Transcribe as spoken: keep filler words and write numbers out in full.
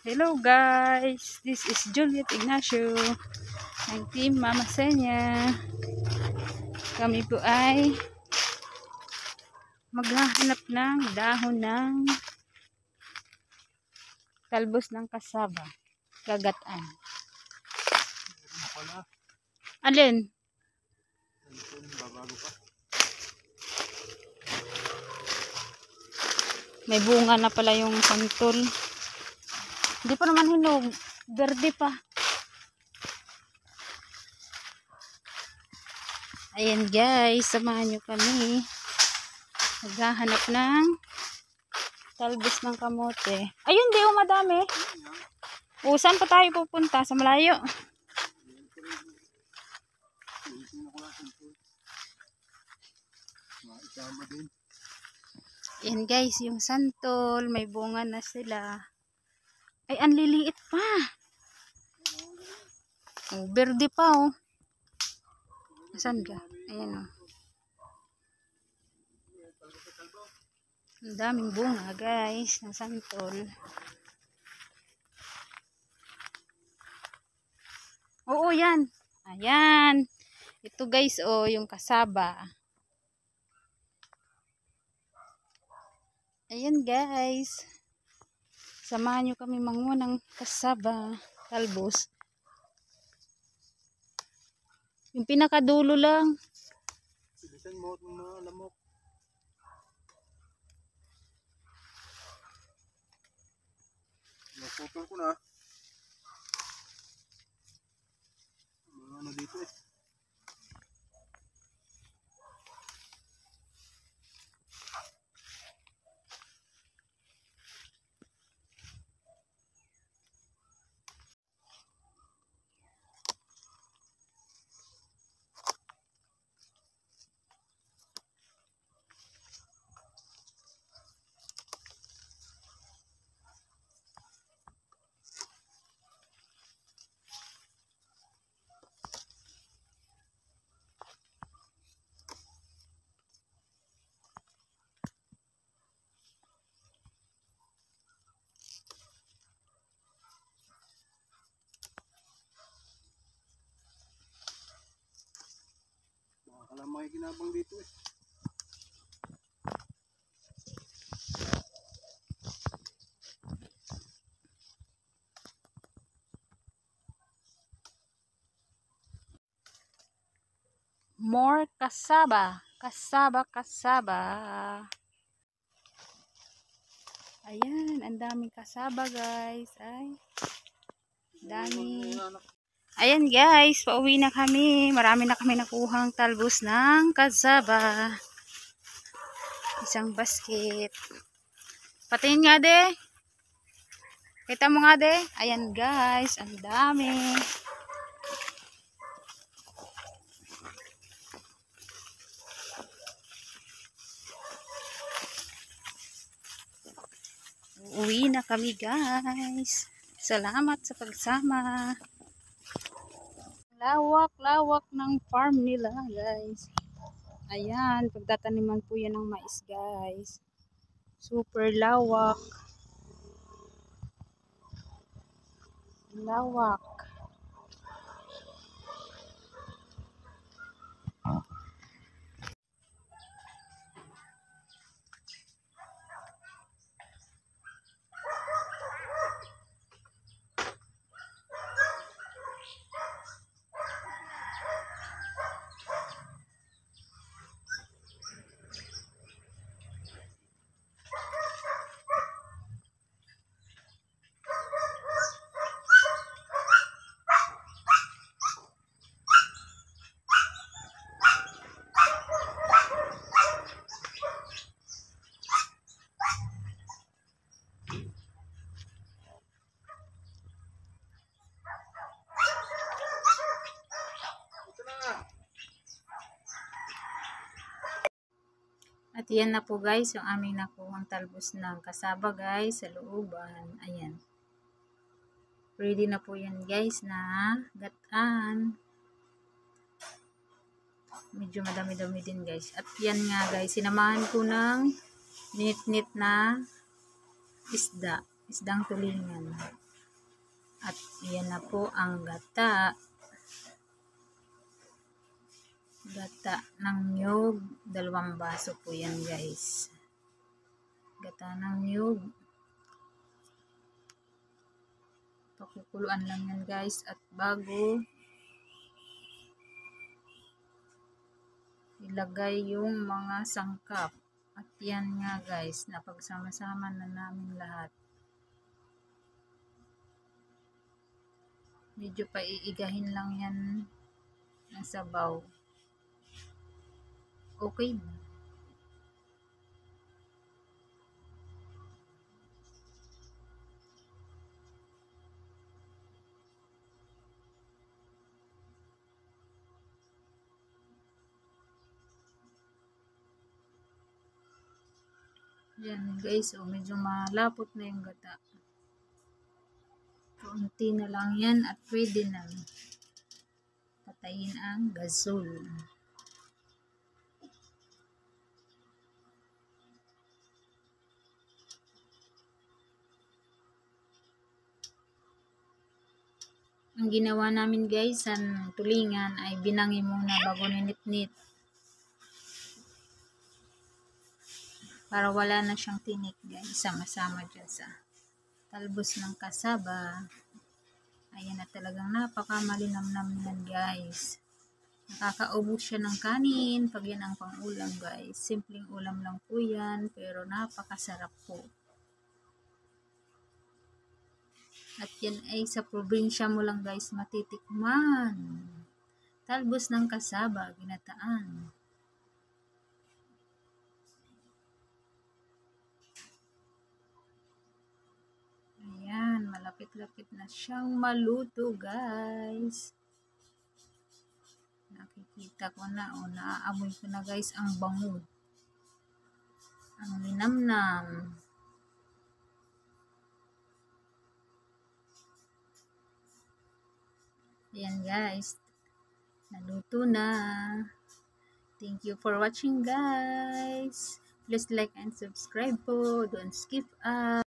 Hello guys, this is Juliet Ignacio ng Team Mama Senya. Kami po ay maghahanap ng dahon ng talbos ng kasaba, gagatan. Alin? May bunga na pala yung santol. Hindi pa naman hinog. Verde pa. Ayan guys, samahan nyo kami. Maghahanap ng talbos ng kamote. Ayun, di o madami. O, saan pa tayo pupunta? Sa malayo. Ayan guys, yung santol. May bunga na sila. Ay, ang liliit pa. Oh, verde pa oh. Saan ka? Ayan oh. Ang daming bunga guys ng santol. Oo, yan. Ayan. Ito guys oh, yung kasaba. Ayan guys. Samahan nyo kami manguha ng kasaba, talbos. Yung pinakadulo lang. Bilisan mo at mga lamok. Naputol ko na. Mga ano dito eh. Alam mo yung ginabang dito eh. More kasaba. Kasaba, kasaba. Ayan, ang daming kasaba guys. Ay, dami. Ayan guys, pauwi na kami. Marami na kami nakuhang talbos ng kasaba. Isang basket. Patingin nga de. Kita mo nga de. Ayan guys, ang dami. Uwi na kami guys. Salamat sa pagsama. Lawak-lawak ng farm nila guys. Ayan, pagtataniman po yan ng mais guys. Super lawak. Lawak. At yan na po guys, yung aming nakuhang talbos ng kasaba guys sa looban. Ayan. Ready na po yan guys na gataan. Medyo madami-dami din guys. At yan nga guys, sinamahan ko ng nit-nit na isda. Isdang tulingan. At yan na po ang gata. Gata ng niyog. Dalawang baso po yan guys. Gata ng niyog. Pakukuluan lang yan guys. At bago ilagay yung mga sangkap. At yan nga guys, napagsama-sama na namin lahat. Medyo paiigahin lang yan ng sabaw. Okay na. Yan guys, oh, medyo malapot na yung gata. Kaunti na lang yan at pwede na patayin ang gasol. Ang ginawa namin guys sa tulingan ay binangi muna bago ninit-nit. Para wala na siyang tinik guys. Sama-sama dyan sa talbos ng kasaba. Ayan na, talagang napakamalinamnam yan guys. Nakakaubos siya ng kanin pag yan ang pang-ulam guys. Simpleng ulam lang po yan, pero napakasarap po. At yan ay sa probinsya mo lang guys matitikman. Talbos ng kasaba, ginataan. Ayan, malapit-lapit na siyang maluto guys. Nakikita ko na, o naaamoy ko na guys ang bango. Ang linamnam. Ayan guys, naluto na. Thank you for watching guys. Please like and subscribe po. Don't skip up.